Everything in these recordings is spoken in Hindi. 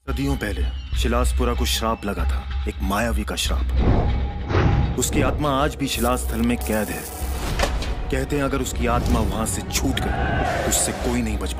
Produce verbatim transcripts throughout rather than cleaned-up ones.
सदियों पहले शिलासपुरा को श्राप लगा था, एक मायावी का श्राप। उसकी आत्मा आज भी शिलास स्थल में कैद है। कहते हैं अगर उसकी आत्मा वहां से छूट गई तो उससे कोई नहीं बच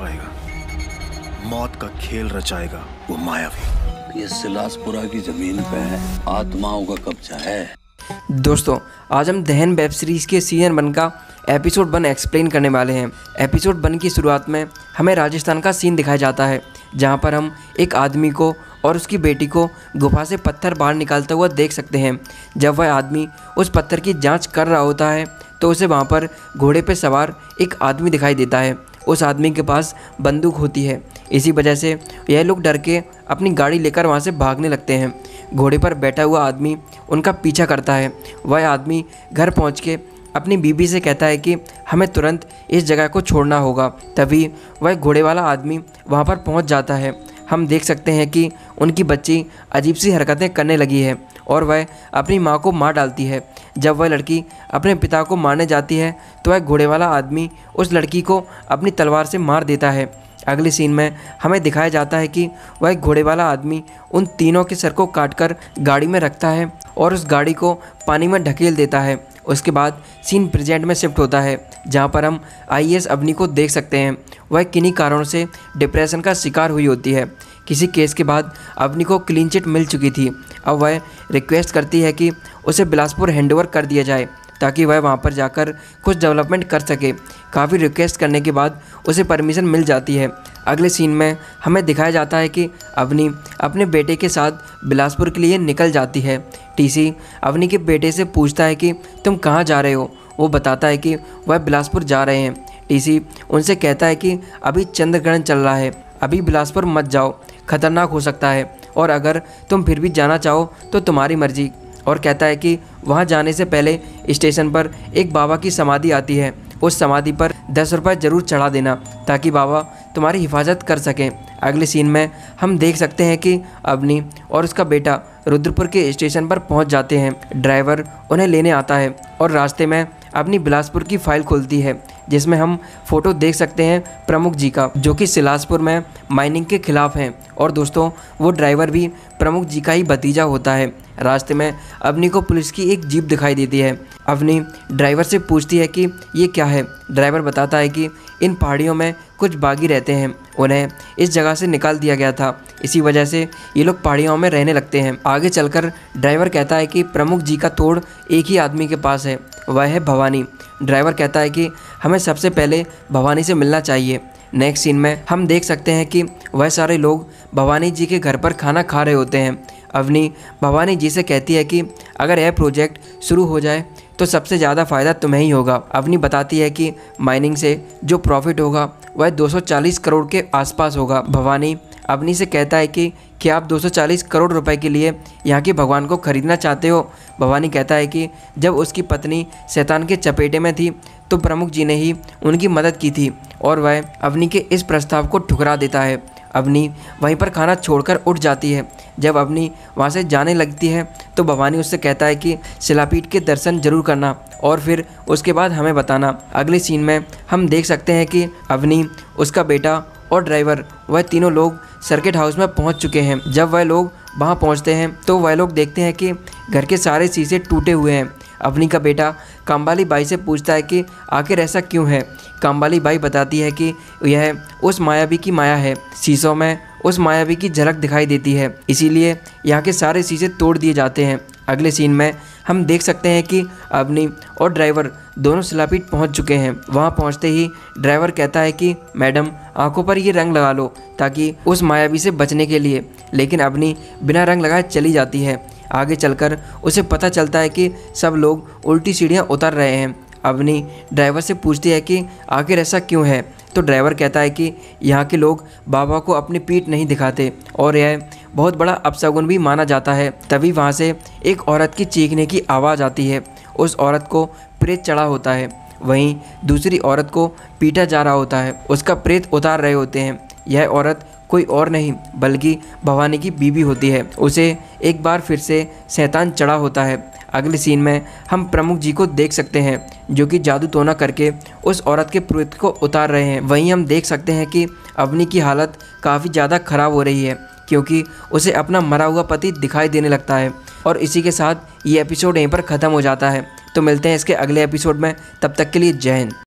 पाएगा। मौत का खेल रचाएगा वो मायावी। ये शिलासपुरा की जमीन पे आत्माओं का कब्जा है। दोस्तों, आज हम दहन वेब सीरीज़ के सीजन वन का एपिसोड वन एक्सप्लेन करने वाले हैं। एपिसोड वन की शुरुआत में हमें राजस्थान का सीन दिखाया जाता है, जहां पर हम एक आदमी को और उसकी बेटी को गुफा से पत्थर बाहर निकालता हुआ देख सकते हैं। जब वह आदमी उस पत्थर की जांच कर रहा होता है तो उसे वहां पर घोड़े पर सवार एक आदमी दिखाई देता है। उस आदमी के पास बंदूक होती है। इसी वजह से यह लोग डर के अपनी गाड़ी लेकर वहां से भागने लगते हैं। घोड़े पर बैठा हुआ आदमी उनका पीछा करता है। वह आदमी घर पहुंच के अपनी बीबी से कहता है कि हमें तुरंत इस जगह को छोड़ना होगा। तभी वह घोड़े वाला आदमी वहां पर पहुंच जाता है। हम देख सकते हैं कि उनकी बच्ची अजीब सी हरकतें करने लगी है और वह अपनी मां को मार डालती है। जब वह लड़की अपने पिता को मारने जाती है तो वह घोड़े वाला आदमी उस लड़की को अपनी तलवार से मार देता है। अगले सीन में हमें दिखाया जाता है कि वह घोड़े वाला आदमी उन तीनों के सर को काटकर गाड़ी में रखता है और उस गाड़ी को पानी में ढकेल देता है। उसके बाद सीन प्रेजेंट में शिफ्ट होता है, जहां पर हम आई ए एस अवनी को देख सकते हैं। वह किन्हीं कारणों से डिप्रेशन का शिकार हुई होती है। किसी केस के बाद अवनी को क्लीन चिट मिल चुकी थी। अब वह रिक्वेस्ट करती है कि उसे बिलासपुर हैंडओवर कर दिया जाए ताकि वह वहां पर जाकर कुछ डेवलपमेंट कर सके। काफ़ी रिक्वेस्ट करने के बाद उसे परमिशन मिल जाती है। अगले सीन में हमें दिखाया जाता है कि अवनी अपने बेटे के साथ बिलासपुर के लिए निकल जाती है। टीसी अवनी के बेटे से पूछता है कि तुम कहाँ जा रहे हो। वो बताता है कि वह बिलासपुर जा रहे हैं। टीसी उनसे कहता है कि अभी चंद्रग्रहण चल रहा है, अभी बिलासपुर मत जाओ, खतरनाक हो सकता है, और अगर तुम फिर भी जाना चाहो तो तुम्हारी मर्जी। और कहता है कि वहाँ जाने से पहले स्टेशन पर एक बाबा की समाधि आती है, उस समाधि पर दस रुपये ज़रूर चढ़ा देना ताकि बाबा तुम्हारी हिफाजत कर सकें। अगले सीन में हम देख सकते हैं कि अवनी और उसका बेटा रुद्रपुर के स्टेशन पर पहुंच जाते हैं। ड्राइवर उन्हें लेने आता है और रास्ते में अपनी बिलासपुर की फाइल खुलती है, जिसमें हम फोटो देख सकते हैं प्रमुख जी का, जो कि शिलासपुर में माइनिंग के खिलाफ हैं। और दोस्तों, वो ड्राइवर भी प्रमुख जी का ही भतीजा होता है। रास्ते में अवनी को पुलिस की एक जीप दिखाई देती है। अवनी ड्राइवर से पूछती है कि ये क्या है। ड्राइवर बताता है कि इन पहाड़ियों में कुछ बागी रहते हैं, उन्हें इस जगह से निकाल दिया गया था, इसी वजह से ये लोग पहाड़ियों में रहने लगते हैं। आगे चलकर ड्राइवर कहता है कि प्रमुख जी का तोड़ एक ही आदमी के पास है, वह है भवानी। ड्राइवर कहता है कि हमें सबसे पहले भवानी से मिलना चाहिए। नेक्स्ट सीन में हम देख सकते हैं कि वह सारे लोग भवानी जी के घर पर खाना खा रहे होते हैं। अवनी भवानी जी से कहती है कि अगर यह प्रोजेक्ट शुरू हो जाए तो सबसे ज़्यादा फ़ायदा तुम्हें ही होगा। अवनी बताती है कि माइनिंग से जो प्रॉफिट होगा वह दो सौ चालीस करोड़ के आसपास होगा। भवानी अवनी से कहता है कि क्या आप दो सौ चालीस करोड़ रुपए के लिए यहाँ के भगवान को खरीदना चाहते हो। भवानी कहता है कि जब उसकी पत्नी शैतान के चपेटे में थी तो प्रमुख जी ने ही उनकी मदद की थी, और वह अवनी के इस प्रस्ताव को ठुकरा देता है। अवनी वहीं पर खाना छोड़कर उठ जाती है। जब अवनी वहां से जाने लगती है तो भवानी उससे कहता है कि शिलापीठ के दर्शन जरूर करना और फिर उसके बाद हमें बताना। अगले सीन में हम देख सकते हैं कि अवनी, उसका बेटा और ड्राइवर, वह तीनों लोग सर्किट हाउस में पहुंच चुके हैं। जब वह लोग वहां पहुंचते हैं तो वह लोग देखते हैं कि घर के सारे शीशे टूटे हुए हैं। अवनी का बेटा कामबाली बाई से पूछता है कि आखिर ऐसा क्यों है। कामबाली बाई बताती है कि यह उस मायावी की माया है, शीशों में उस मायावी की झलक दिखाई देती है, इसीलिए यहाँ के सारे शीशे तोड़ दिए जाते हैं। अगले सीन में हम देख सकते हैं कि अवनी और ड्राइवर दोनों शिलापीठ पहुँच चुके हैं। वहाँ पहुँचते ही ड्राइवर कहता है कि मैडम, आंखों पर ये रंग लगा लो ताकि उस मायावी से बचने के लिए, लेकिन अवनी बिना रंग लगाए चली जाती है। आगे चलकर उसे पता चलता है कि सब लोग उल्टी सीढ़ियाँ उतर रहे हैं। अवनी ड्राइवर से पूछती है कि आखिर ऐसा क्यों है, तो ड्राइवर कहता है कि यहाँ के लोग बाबा को अपनी पीठ नहीं दिखाते और यह बहुत बड़ा अपशगुन भी माना जाता है। तभी वहाँ से एक औरत की चीखने की आवाज़ आती है। उस औरत को प्रेत चढ़ा होता है, वहीं दूसरी औरत को पीटा जा रहा होता है, उसका प्रेत उतार रहे होते हैं। यह औरत कोई और नहीं बल्कि भवानी की बीवी होती है। उसे एक बार फिर से शैतान चढ़ा होता है। अगले सीन में हम प्रमुख जी को देख सकते हैं जो कि जादू टोना करके उस औरत के प्रेत को उतार रहे हैं। वहीं हम देख सकते हैं कि अवनी की हालत काफ़ी ज़्यादा ख़राब हो रही है। क्योंकि उसे अपना मरा हुआ पति दिखाई देने लगता है। और इसी के साथ ये एपिसोड यहीं पर ख़त्म हो जाता है। तो मिलते हैं इसके अगले एपिसोड में, तब तक के लिए जय हिंद।